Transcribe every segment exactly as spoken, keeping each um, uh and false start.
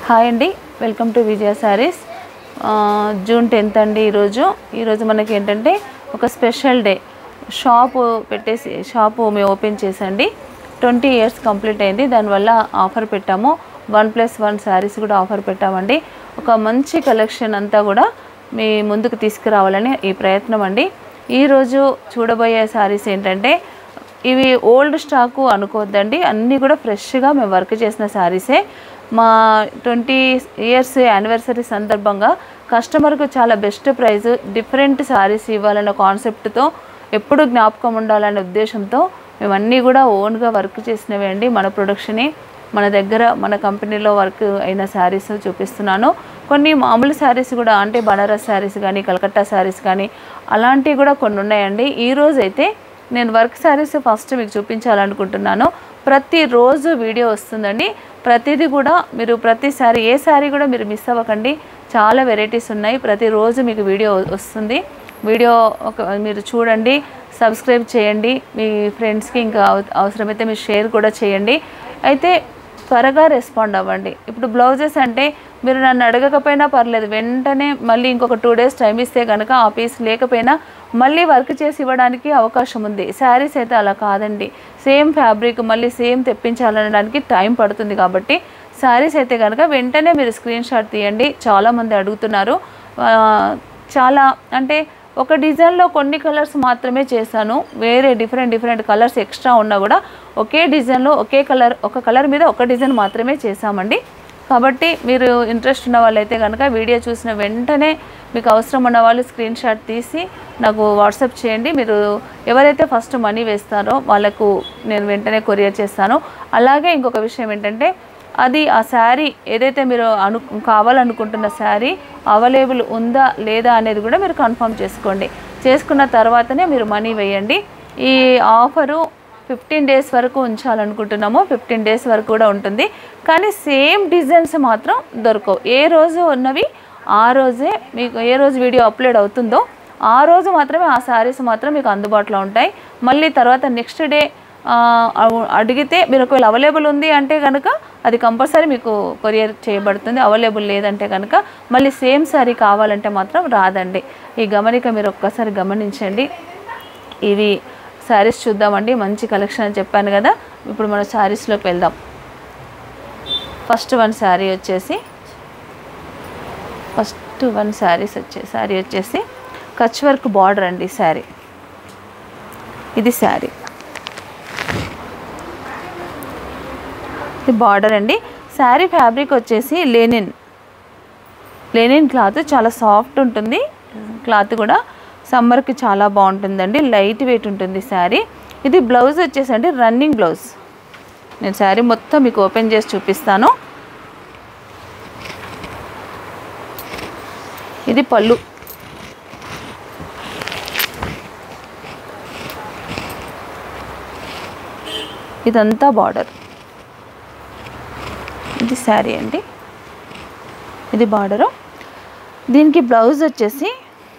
Hi అండి, welcome to Vijaya sarees. June tenth అండి ఈరోజు. ఈరోజు మనకి ఏంటంటే ఒక స్పెషల్ డే. షాపు పెట్టేసి షాపు మేము ఓపెన్ చేసండి. ట్వంటీ ఇయర్స్ కంప్లీట్ అయింది. దానివల్ల ఆఫర్ పెట్టాము. వన్ ప్లస్ వన్ శారీస్ కూడా ఆఫర్ పెట్టామండి. ఒక మంచి కలెక్షన్ అంతా కూడా మీ ముందుకు తీసుకురావాలని ఈ ప్రయత్నం అండి. ఈరోజు చూడబోయే శారీస్ ఏంటంటే ఇవి ఓల్డ్ స్టాకు అనుకోవద్దండి, అన్నీ కూడా ఫ్రెష్గా మేము వర్క్ చేసిన శారీసే. మా ట్వంటీ ఇయర్స్ యానివర్సరీ సందర్భంగా కస్టమర్కు చాలా బెస్ట్ ప్రైస్, డిఫరెంట్ శారీస్ ఇవ్వాలన్న కాన్సెప్ట్తో, ఎప్పుడు జ్ఞాపకం ఉండాలనే ఉద్దేశంతో మేము అన్నీ కూడా ఓన్గా వర్క్ చేసినవి అండి. మన ప్రొడక్షనే మన దగ్గర మన కంపెనీలో వర్క్ అయిన శారీస్ చూపిస్తున్నాను. కొన్ని మామూలు శారీస్ కూడా, అంటే బనారస్ శారీస్ కానీ కలకత్తా శారీస్ కానీ అలాంటివి కూడా కొన్ని ఉన్నాయండి. ఈరోజు అయితే నేను వర్క్ శారీస్ ఫస్ట్ మీకు చూపించాలనుకుంటున్నాను. ప్రతిరోజు వీడియో వస్తుందండి. ప్రతిదీ కూడా మీరు ప్రతి శారీ ఏ శారీ కూడా మీరు మిస్ అవ్వకండి. చాలా వెరైటీస్ ఉన్నాయి. ప్రతిరోజు మీకు వీడియో వస్తుంది. వీడియో ఒక మీరు చూడండి, సబ్స్క్రైబ్ చేయండి, మీ ఫ్రెండ్స్కి ఇంకా అవసరమైతే మీరు షేర్ కూడా చేయండి. అయితే త్వరగా రెస్పాండ్ అవ్వండి. ఇప్పుడు బ్లౌజెస్ అంటే మీరు నన్ను అడగకపోయినా పర్లేదు, వెంటనే మళ్ళీ ఇంకొక టూ డేస్ టైం ఇస్తే కనుక ఆ పీస్ లేకపోయినా మళ్ళీ వర్క్ చేసి ఇవ్వడానికి అవకాశం ఉంది. శారీస్ అయితే అలా కాదండి. సేమ్ ఫ్యాబ్రిక్ మళ్ళీ సేమ్ తెప్పించాలనడానికి టైం పడుతుంది. కాబట్టి శారీస్ అయితే కనుక వెంటనే మీరు స్క్రీన్ షాట్ తీయండి. చాలామంది అడుగుతున్నారు. చాలా అంటే ఒక డిజైన్లో కొన్ని కలర్స్ మాత్రమే చేశాను. వేరే డిఫరెంట్ డిఫరెంట్ కలర్స్ ఎక్స్ట్రా ఉన్నా కూడా ఒకే డిజైన్లో ఒకే కలర్ ఒక కలర్ మీద ఒక డిజైన్ మాత్రమే చేశామండి. కాబట్టి మీరు ఇంట్రెస్ట్ ఉన్న వాళ్ళైతే కనుక వీడియో చూసిన వెంటనే మీకు అవసరం ఉన్న వాళ్ళు స్క్రీన్ షాట్ తీసి నాకు వాట్సాప్ చేయండి. మీరు ఎవరైతే ఫస్ట్ మనీ వేస్తారో వాళ్ళకు నేను వెంటనే కొరియర్ చేస్తాను. అలాగే ఇంకొక విషయం ఏంటంటే, అది ఆ శారీ ఏదైతే మీరు అను కావాలనుకుంటున్న శారీ అవైలబుల్ ఉందా లేదా అనేది కూడా మీరు కన్ఫర్మ్ చేసుకోండి. చేసుకున్న తర్వాతనే మీరు మనీ వేయండి. ఈ ఆఫరు ఫిఫ్టీన్ డేస్ వరకు ఉంచాలనుకుంటున్నాము. ఫిఫ్టీన్ డేస్ వరకు కూడా ఉంటుంది. కానీ సేమ్ డిజైన్స్ మాత్రం దొరకవు. ఏ రోజు ఉన్నవి ఆ రోజే, మీకు ఏ రోజు వీడియో అప్లోడ్ అవుతుందో ఆ రోజు మాత్రమే ఆ శారీస్ మాత్రం మీకు అందుబాటులో ఉంటాయి. మళ్ళీ తర్వాత నెక్స్ట్ డే అడిగితే మీరు ఒకవేళ అవైలబుల్ ఉంది అంటే కనుక అది కంపల్సరీ మీకు కొరియర్ చేయబడుతుంది. అవైలబుల్ లేదంటే కనుక మళ్ళీ సేమ్ శారీ కావాలంటే మాత్రం రాదండి. ఈ గమనిక మీరు ఒక్కసారి గమనించండి. ఇవి శారీస్ చూద్దామండి. మంచి కలెక్షన్ అని చెప్పాను కదా. ఇప్పుడు మన శారీస్లోకి వెళ్దాం. ఫస్ట్ వన్ శారీ వచ్చేసి ఫస్ట్ వన్ శారీస్ వచ్చే శారీ వచ్చేసి కచ్ వర్క్ బార్డర్ అండి. శారీ ఇది శారీ ఇది బార్డర్ అండి. శారీ ఫ్యాబ్రిక్ వచ్చేసి లెనిన్ లెనిన్ క్లాత్ చాలా సాఫ్ట్ ఉంటుంది. క్లాత్ కూడా సమ్మర్కి చాలా బాగుంటుందండి. లైట్ వెయిట్ ఉంటుంది శారీ. ఇది బ్లౌజ్ వచ్చేసండి రన్నింగ్ బ్లౌజ్. నేను శారీ మొత్తం మీకు ఓపెన్ చేసి చూపిస్తాను. ఇది పళ్ళు. ఇదంతా బార్డర్. ఇది శారీ అండి. ఇది బార్డరు. దీనికి బ్లౌజ్ వచ్చేసి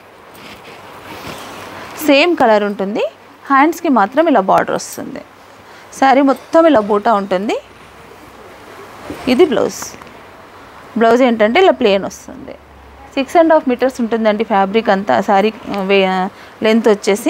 సేమ్ కలర్ ఉంటుంది. హ్యాండ్స్కి మాత్రం ఇలా బార్డర్ వస్తుంది. శారీ మొత్తం ఇలా బూటా ఉంటుంది. ఇది బ్లౌజ్. బ్లౌజ్ ఏంటంటే ఇలా ప్లెయిన్ వస్తుంది. సిక్స్ అండ్ హాఫ్ మీటర్స్ ఉంటుందండి ఫ్యాబ్రిక్ అంతా. శారీ లెంత్ వచ్చేసి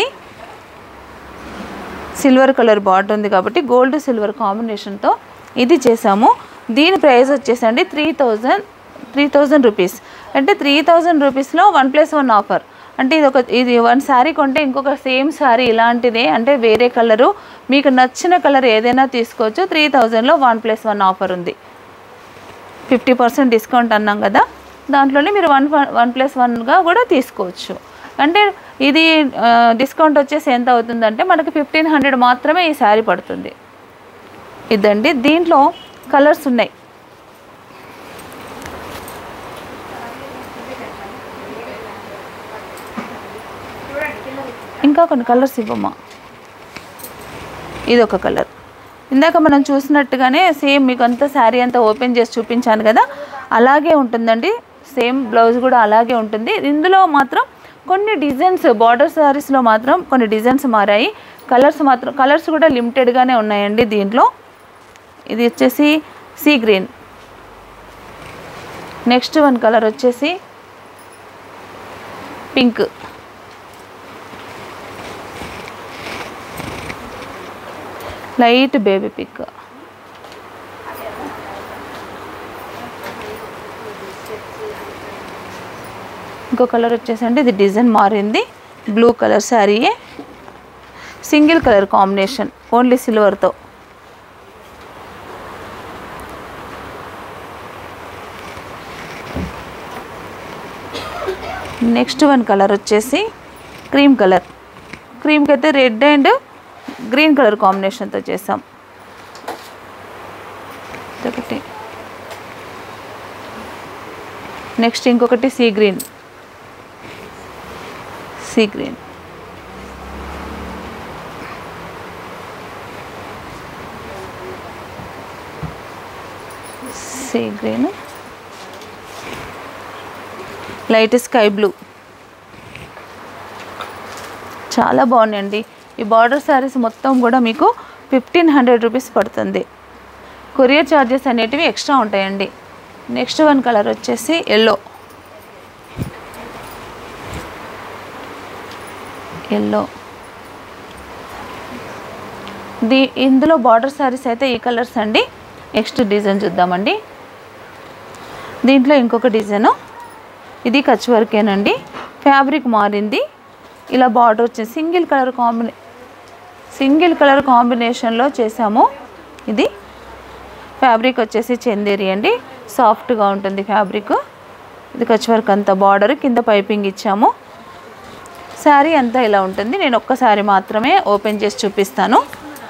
సిల్వర్ కలర్ బార్డర్ ఉంది కాబట్టి గోల్డ్ సిల్వర్ కాంబినేషన్తో ఇది చేసాము. దీని ప్రైస్ వచ్చేసండి three thousand three thousand rupees. అంటే త్రీ థౌజండ్ రూపీస్లో వన్ ప్లస్ వన్ ఆఫర్. అంటే ఇది ఒక ఇది వన్ శారీ కొంటే ఇంకొక సేమ్ శారీ ఇలాంటిదే, అంటే వేరే కలరు మీకు నచ్చిన కలర్ ఏదైనా తీసుకోవచ్చు. త్రీ థౌజండ్లో వన్ ప్లస్ వన్ ఆఫర్ ఉంది. ఫిఫ్టీ పర్సెంట్ డిస్కౌంట్ అన్నాం కదా, దాంట్లోనే మీరు వన్ వన్ ప్లస్ వన్గా కూడా తీసుకోవచ్చు. అంటే ఇది డిస్కౌంట్ వచ్చేసి ఎంత అవుతుందంటే మనకి ఫిఫ్టీన్ హండ్రెడ్ మాత్రమే ఈ శారీ పడుతుంది. ఇదండి. దీంట్లో కలర్స్ ఉన్నాయి. ఇంకా కొన్ని కలర్స్ ఇవ్వమ్మా. ఇది ఒక కలర్. ఇందాక మనం చూసినట్టుగానే సేమ్ మీకు అంతా శారీ అంతా ఓపెన్ చేసి చూపించాను కదా, అలాగే ఉంటుందండి. సేమ్ బ్లౌజ్ కూడా అలాగే ఉంటుంది. ఇందులో మాత్రం కొన్ని డిజైన్స్ బార్డర్ శారీస్లో మాత్రం కొన్ని డిజైన్స్ మారాయి. కలర్స్ మాత్రం కలర్స్ కూడా లిమిటెడ్గానే ఉన్నాయండి దీంట్లో. ఇది వచ్చేసి sea green, next one colour వచ్చేసి పింక్, లైట్ బేబీ పింక్. ఇంకో కలర్ వచ్చేసండి ఇది డిజైన్ మారింది, బ్లూ కలర్ శారీయే, సింగిల్ కలర్ కాంబినేషన్ ఓన్లీ సిల్వర్తో. నెక్స్ట్ వన్ కలర్ వచ్చేసి క్రీమ్ కలర్. క్రీమ్కి అయితే రెడ్ అండ్ గ్రీన్ కలర్ కాంబినేషన్తో చేసాం. ఒకటి నెక్స్ట్ ఇంకొకటి sea green, sea green. Sea green, light sky blue. చాలా బాగున్నాయండి. ఈ బార్డర్ శారీస్ మొత్తం కూడా మీకు ఫిఫ్టీన్ హండ్రెడ్ రూపీస్ పడుతుంది. కొరియర్ ఛార్జెస్ అనేటివి ఎక్స్ట్రా ఉంటాయండి. నెక్స్ట్ వన్ కలర్ వచ్చేసి ఎల్లో, ఎల్లో. దీ ఇందులో బార్డర్ శారీస్ అయితే ఈ కలర్స్ అండి. నెక్స్ట్ డిజైన్ చూద్దామండి. దీంట్లో ఇంకొక డిజైను, ఇది కచ్ వర్కేనండి, ఫ్యాబ్రిక్ మారింది. ఇలా బార్డర్ వచ్చేసి సింగిల్ కలర్ కాంబినే సింగిల్ కలర్ కాంబినేషన్లో చేసాము. ఇది ఫ్యాబ్రిక్ వచ్చేసి చందేరి అండి, సాఫ్ట్గా ఉంటుంది ఫ్యాబ్రిక్. ఇది కచ్ వర్క్ అంతా, బార్డర్ కింద పైపింగ్ ఇచ్చాము. శారీ అంతా ఇలా ఉంటుంది. నేను ఒక్కసారి మాత్రమే ఓపెన్ చేసి చూపిస్తాను.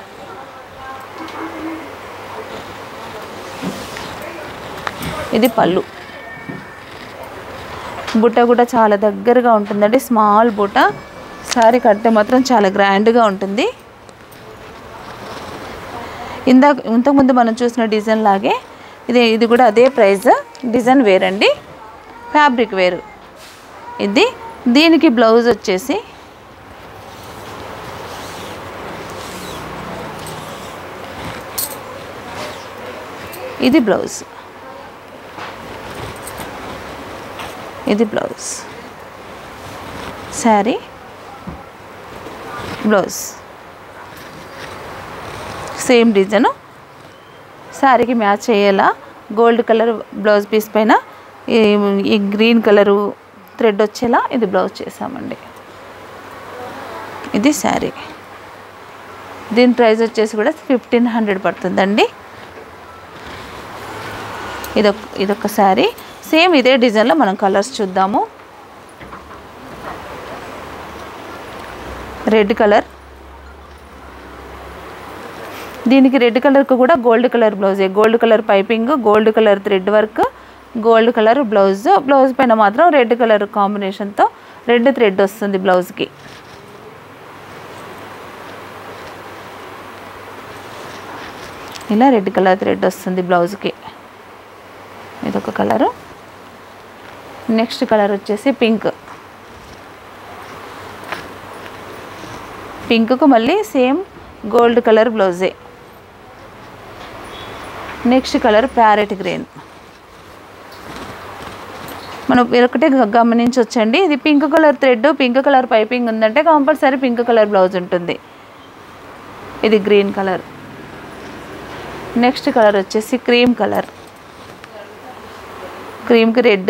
ఇది పళ్ళు. బుట్ట కూడా చాలా దగ్గరగా ఉంటుందండి, స్మాల్ బుట్ట. శారీ కడితే మాత్రం చాలా గ్రాండ్గా ఉంటుంది. ఇందాక ఇంతకుముందు మనం చూసిన డిజైన్ లాగే ఇది ఇది కూడా అదే ప్రైస్. డిజైన్ వేరండి, ఫ్యాబ్రిక్ వేరు. ఇది దీనికి బ్లౌజ్ వచ్చేసి ఇది బ్లౌజ్, ఇది blouse, saree blouse same design. శారీకి మ్యాచ్ అయ్యేలా గోల్డ్ కలర్ బ్లౌజ్ పీస్ పైన ఈ గ్రీన్ కలరు థ్రెడ్ వచ్చేలా ఇది బ్లౌజ్ చేసామండి. ఇది శారీ. దీని ప్రైస్ వచ్చేసి కూడా ఫిఫ్టీన్ హండ్రెడ్ పడుతుందండి. ఇదొక ఇదొక శారీ. సేమ్ ఇదే డిజైన్లో మనం కలర్స్ చూద్దాము. రెడ్ కలర్, దీనికి రెడ్ కలర్కు కూడా గోల్డ్ కలర్ బ్లౌజే. Gold colour piping, gold colour thread work, gold colour blouse. Blouse పైన మాత్రం రెడ్ కలర్ కాంబినేషన్తో రెడ్ థ్రెడ్ వస్తుంది బ్లౌజ్కి. ఇలా రెడ్ కలర్ థ్రెడ్ వస్తుంది బ్లౌజ్కి. ఇదొక కలరు. నెక్స్ట్ కలర్ వచ్చేసి పింక్. పింక్కు మళ్ళీ సేమ్ గోల్డ్ కలర్ బ్లౌజే. Next colour parrot green. మనం ఒకటే గమనించవచ్చండి, ఇది pink colour thread, pink colour piping ఉందంటే కంపల్సరీ పింక్ కలర్ బ్లౌజ్ ఉంటుంది. ఇది గ్రీన్ కలర్. నెక్స్ట్ కలర్ వచ్చేసి క్రీమ్ కలర్. క్రీమ్కి రెడ్,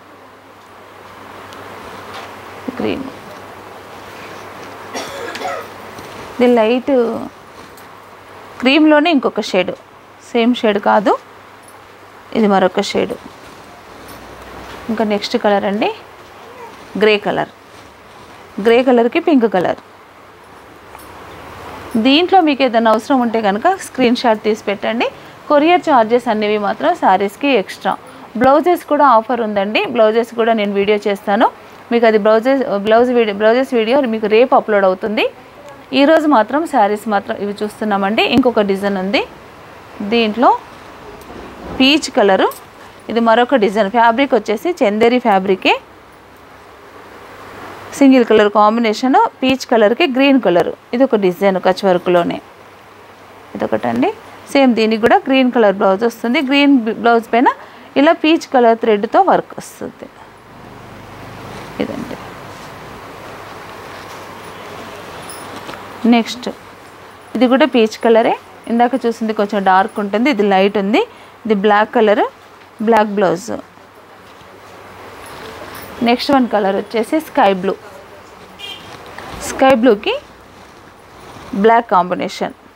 క్రీమ్. ఇది లైట్ క్రీమ్లోనే ఇంకొక షేడు, సేమ్ షేడ్ కాదు, ఇది మరొక షేడు. ఇంకా నెక్స్ట్ కలర్ అండి గ్రే కలర్. గ్రే కలర్కి పింక్ కలర్. దీంట్లో మీకు ఏదైనా అవసరం ఉంటే కనుక స్క్రీన్ షాట్ తీసి పెట్టండి. కొరియర్ ఛార్జెస్ అనేవి మాత్రం శారీస్కి ఎక్స్ట్రా. బ్లౌజెస్ కూడా ఆఫర్ ఉందండి. బ్లౌజెస్ కూడా నేను వీడియో చేస్తాను మీకు. అది blouses blouse video blouses video మీకు రేపు అప్లోడ్ అవుతుంది. ఈరోజు మాత్రం శారీస్ మాత్రం ఇవి చూస్తున్నామండి. ఇంకొక డిజైన్ ఉంది దీంట్లో, పీచ్ కలరు. ఇది మరొక డిజైన్. ఫ్యాబ్రిక్ వచ్చేసి చందేరి ఫ్యాబ్రికే, సింగిల్ కలర్ కాంబినేషన్, పీచ్ కలర్కి గ్రీన్ కలరు. ఇది ఒక డిజైన్ కచ్ వర్క్లోనే. ఇదొకటండి. సేమ్ దీనికి కూడా గ్రీన్ కలర్ బ్లౌజ్ వస్తుంది. గ్రీన్ బ్లౌజ్ పైన ఇలా పీచ్ కలర్ థ్రెడ్తో వర్క్ వస్తుంది. ఇదండి. నెక్స్ట్ ఇది కూడా పీచ్ కలరే, ఇందాక చూసింది కొంచెం డార్క్ ఉంటుంది, ఇది లైట్ ఉంది. ఇది black colour, black blouse. Next one colour వచ్చేసి స్కై బ్లూ, స్కై బ్లూకి బ్లాక్ కాంబినేషన్.